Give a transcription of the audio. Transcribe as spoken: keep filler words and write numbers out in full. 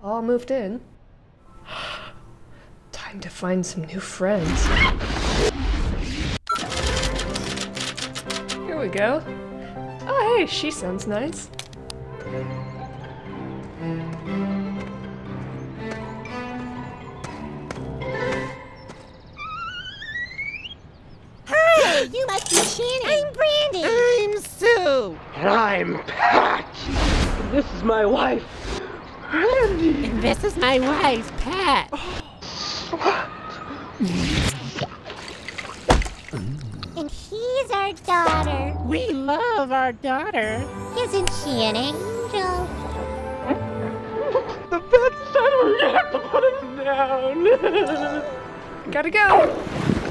all moved in. Time to find some new friends. Here we go. Oh hey, she sounds nice. Hi, you must be Shannon. I'm Brandy. I'm Sue. And I'm Pat. This is my wife, Brandy. And this is my wife, Pat. And he's our daughter. We love our daughter. Isn't she an angel? The pet's done. We're gonna have to put him down. Gotta go.